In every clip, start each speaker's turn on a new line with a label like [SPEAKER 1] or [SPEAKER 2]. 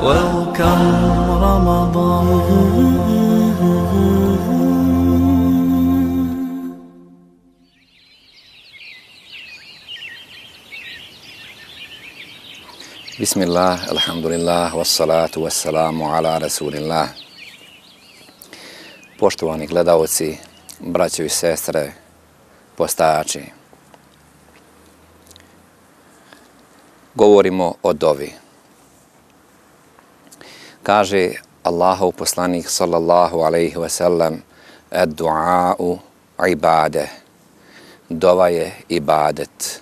[SPEAKER 1] Welcome Ramadan.
[SPEAKER 2] Bismillah, alhamdulillah, wassalatu wassalamu ala rasulillah. Poštovani gledalci, braćo i sestre, postači. Govorimo o dovi. Kaže Allahov poslanik sallallahu alaihi wa sallam, ad-du'a'u ibade. Dova je ibadet.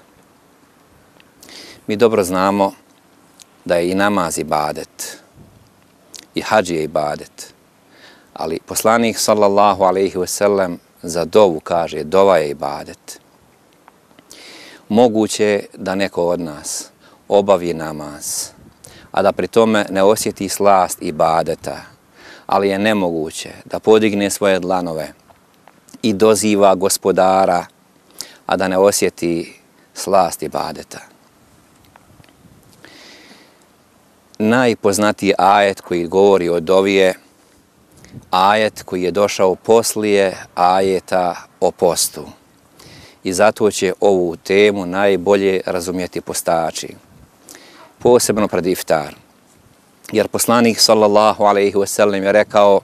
[SPEAKER 2] Mi dobro znamo da je i namaz ibadet, i hadž je ibadet. Ali poslanik sallallahu alaihi wa sallam za dovu kaže, dova je ibadet. Moguće da neko od nas obavi namaz, a da pri tome ne osjeti slast ibadeta, ali je nemoguće da podigne svoje dlanove i doziva gospodara, a da ne osjeti slast ibadeta. Najpoznatiji ajet koji govori o dovi je ajet koji je došao poslije ajeta o postu. I zato će ovu temu najbolje razumjeti postači, posebno pred iftar. Jer poslanik sallallahu alaihi wa sallam je rekao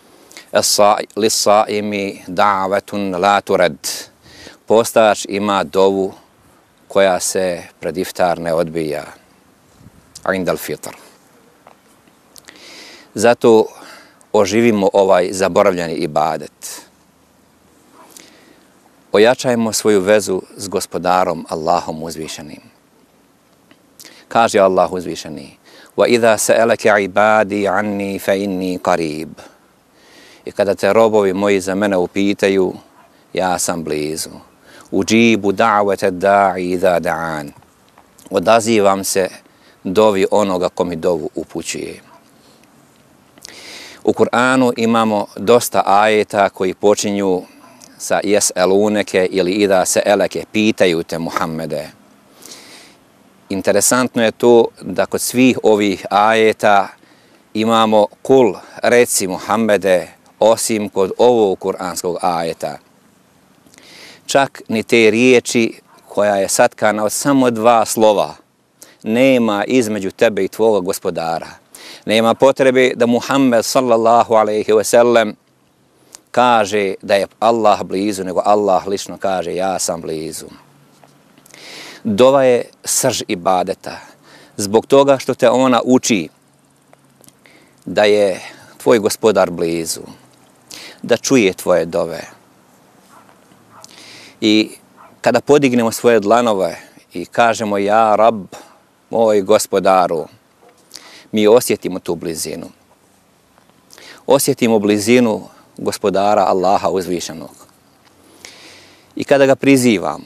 [SPEAKER 2] Lis-saimi da'vatun la turad. Postač ima dovu koja se pred iftar ne odbija. Indal fitr. Zato oživimo ovaj zaboravljeni ibadet. Ojačajmo svoju vezu s gospodarom Allahom uzvišenim. Kaže Allah uzvišeni: وَإِذَا سَأَلَكَ عِبَادِي عَنِّي فَإِنِّي قَرِيبٌ. I kada te robovi moji za mene upitaju, ja sam blizu. Uđibu da'wata da'i idha da'an. Odazivam se dovi onoga ko mi dovu upućuje. U Kur'anu imamo dosta ajeta koji počinju sa jes'eluneke ili idha se'eleke, pitaju te Muhammede. Interesantno je to da kod svih ovih ajeta imamo kul, reci Muhammede, osim kod ovog kuranskog ajeta. Čak ni te riječi koja je satkana od samo dva slova nema između tebe i tvoga gospodara. Nema potrebe da Muhammed sallallahu alaihi wa sallam kaže da je Allah blizu, nego Allah lično kaže ja sam blizu. Dova je srž ibadeta, zbog toga što te ona uči da je tvoj gospodar blizu, da čuje tvoje dove. I kada podignemo svoje dlanove i kažemo ja Rab, moj gospodaru, mi osjetimo tu blizinu. Osjetimo blizinu gospodara Allaha uzvišenog. I kada ga prizivamo,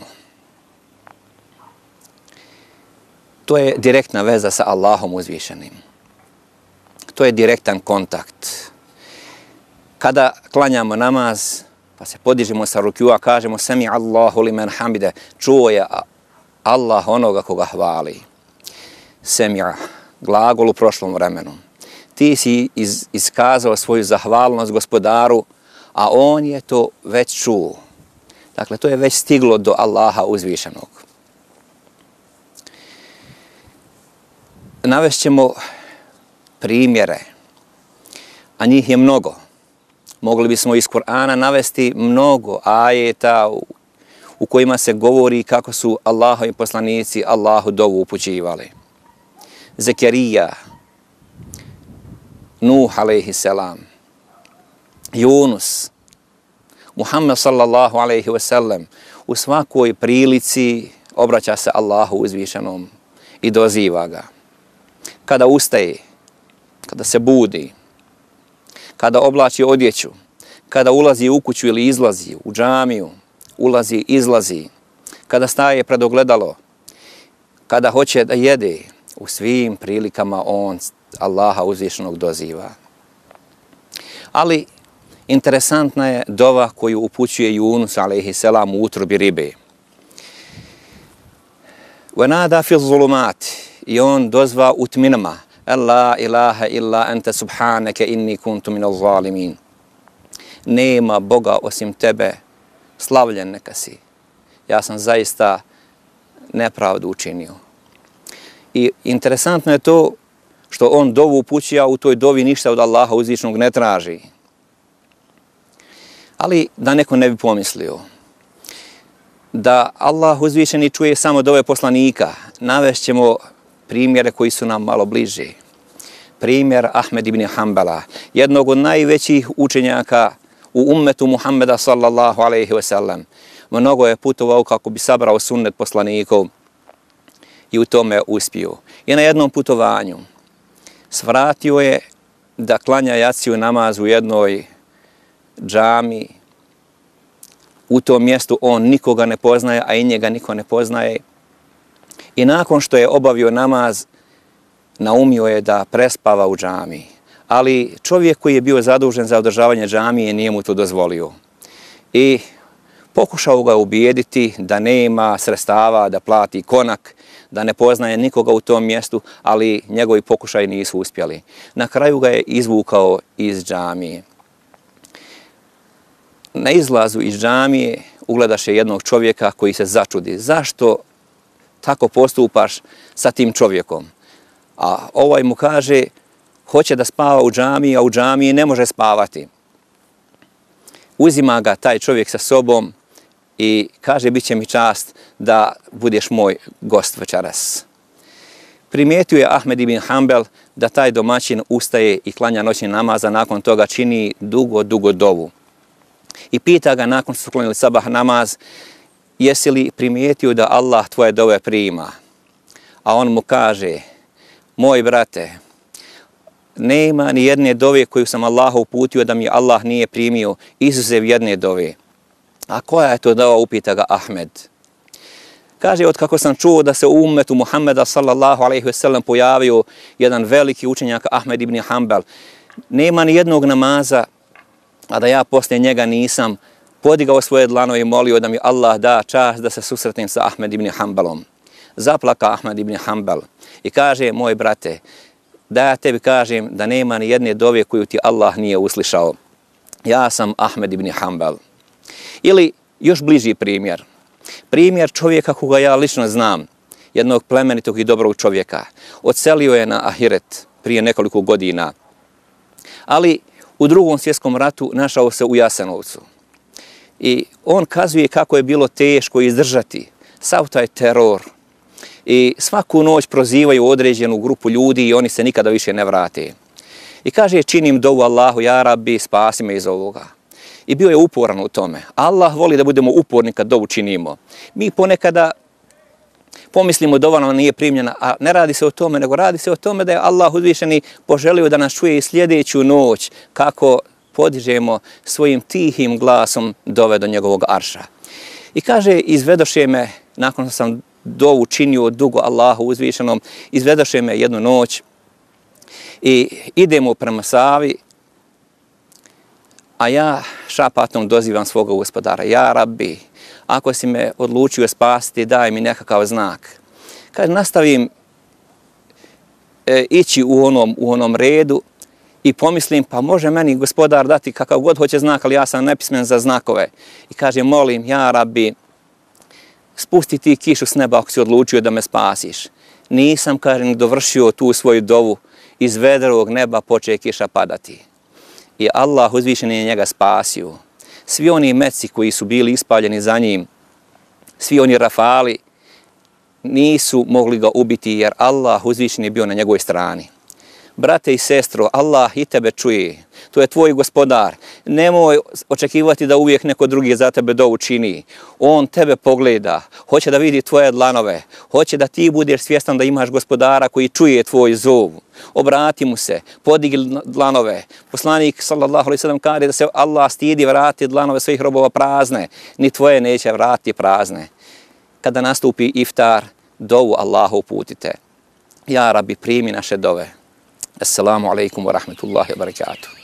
[SPEAKER 2] to je direktna veza sa Allahom uzvišenim. To je direktan kontakt. Kada klanjamo namaz, pa se podižemo sa rukua, kažemo Sami Allahu limen hamide, čuo je Allah onoga koga hvali. Semija, glagol u prošlom vremenu. Ti si iskazao svoju zahvalnost gospodaru, a on je to već čuo. Dakle, to je već stiglo do Allaha uzvišenog. Navešćemo primjere, a njih je mnogo. Mogli bismo iz Kur'ana navesti mnogo ajeta u kojima se govori kako su Allahovi poslanici Allahu dovu upućivali. Zekerija, Nuh alaihi selam, Yunus, Muhammed sallallahu alaihi wa sallam u svakoj prilici obraća se Allahu uzvišenom i doziva ga. Kada ustaje, kada se budi, kada oblači odjeću, kada ulazi u kuću ili izlazi u džamiju, ulazi, izlazi, kada staje pred ogledalo, kada hoće da jede, u svim prilikama on Allaha uzvišenog doziva. Ali interesantna je dova koju upućuje Yunus alejhi selam u utrobi ribe. وَنَادَا فِي الظُّلُمَاتِ, i on dozva u tminama, La ilaha illa ente subhaneke inni kuntu minaz zalimin. Nema Boga osim tebe, slavljen neka si. Ja sam zaista nepravdu učinio. I interesantno je to što on dovu upućuje, a u toj dovi ništa od Allaha uzvišenog ne traži. Ali da neko ne bi pomislio da Allah uzvišeni čuje samo dove poslanika, navešćemo primjere koji su nam malo bliži. Primjer Ahmed ibn Hanbala, jednog od najvećih učenjaka u ummetu Muhammeda sallallahu alaihi ve sellem. Mnogo je putovao kako bi sabrao sunnet poslanikov i u tome uspio. I na jednom putovanju svratio je da klanja jaciju namaz u jednoj džami. U tom mjestu on nikoga ne poznaje, a i njega niko ne poznaje. I nakon što je obavio namaz, naumio je da prespava u džami. Ali čovjek koji je bio zadužen za održavanje džamije nije mu to dozvolio. I pokušao ga ubijediti da nema sredstava da plati konak, da ne poznaje nikoga u tom mjestu, ali njegovi pokušaji nisu uspjeli. Na kraju ga je izvukao iz džamije. Na izlazu iz džamije ugledaše jednog čovjeka koji se začudi. Zašto tako postupaš sa tim čovjekom? A ovaj mu kaže, hoće da spava u džamiji, a u džamiji ne može spavati. Uzima ga taj čovjek sa sobom i kaže, bit će mi čast da budeš moj gost večeras. Primijetio je Ahmed ibn Hanbal da taj domaćin ustaje i klanja noćni namaz, a nakon toga čini dugo dovu. I pita ga nakon što su klanjali sabah namaz, jesi li primijetio da Allah tvoje dove prima? A on mu kaže, moj brate, nema ni jedne dove koju sam Allaha uputio da mi Allah nije primio, izuzev jedne dove. A koja je to dova, upita ga Ahmed. Kaže, od kako sam čuo da se u ummetu Muhammeda sallallahu alaihi ve sellem pojavio jedan veliki učenjak Ahmed ibn Hanbal, nema ni jednog namaza, a da ja poslije njega nisam podigao svoje dlanove i molio da mi Allah da čast da se susretnem sa Ahmed ibn Hanbalom. Zaplaka Ahmed ibn Hanbal i kaže, moj brate, da ja tebi kažem da nema ni jedne dove koju ti Allah nije uslišao. Ja sam Ahmed ibn Hanbal. Ili još bliži primjer. Primjer čovjeka koga ja lično znam, jednog plemenitog i dobrog čovjeka. Odselio je na ahiret prije nekoliko godina. Ali u Drugom svjetskom ratu našao se u Jasenovcu. I on kazuje kako je bilo teško izdržati sav taj teror. I svaku noć prozivaju određenu grupu ljudi i oni se nikada više ne vrate. I kaže, činim dovu Allahu, ja Rabbi, spasi me iz ovoga. I bio je uporan u tome. Allah voli da budemo uporni kad dovu činimo. Mi ponekada pomislimo dova nam nije primljena, a ne radi se o tome, nego radi se o tome da je Allah uzvišeni poželio da nas čuje i sljedeću noć kako podižemo svojim tihim glasom dove do njegovog arša. I kaže, izvedoše me, nakon što sam dovu činio dugo Allahu uzvišenom, izvedoše me jednu noć i idemo prema Savi, a ja šapatom dozivam svoga gospodara. Ja Rabbi, ako si me odlučio spasiti, daj mi nekakav znak. Kad nastavim ići u onom redu i pomislim, pa može meni gospodar dati kakav god hoće znak, ali ja sam nepismen za znakove. I kaže, molim, ja Rabbi, spusti ti kišu s neba ako si odlučio da me spasiš. Nisam, kaže, dovršio tu svoju dovu, iz vedrog neba počeje kiša padati. I Allah uzvišen je njega spasio. Svi oni meci koji su bili ispaljeni za njim, svi oni rafali, nisu mogli ga ubiti jer Allah uzvišen je bio na njegovoj strani. Brate i sestro, Allah i tebe čuje. To je tvoj gospodar. Nemoj očekivati da uvijek neko drugi za tebe dovu čini. On tebe pogleda, hoće da vidi tvoje dlanove, hoće da ti budeš svjestan da imaš gospodara koji čuje tvoj zov. Obrati mu se, podigli dlanove. Poslanik sallallahu alejhi ve sellem kaže da se Allah stidi vrati dlanove svojih robova prazne, ni tvoje neće vratiti prazne. Kada nastupi iftar, dovu Allahu uputite. Ja Rabbi, primi naše dove. Assalamu alaikum wa rahmatullahi wa barakatuh.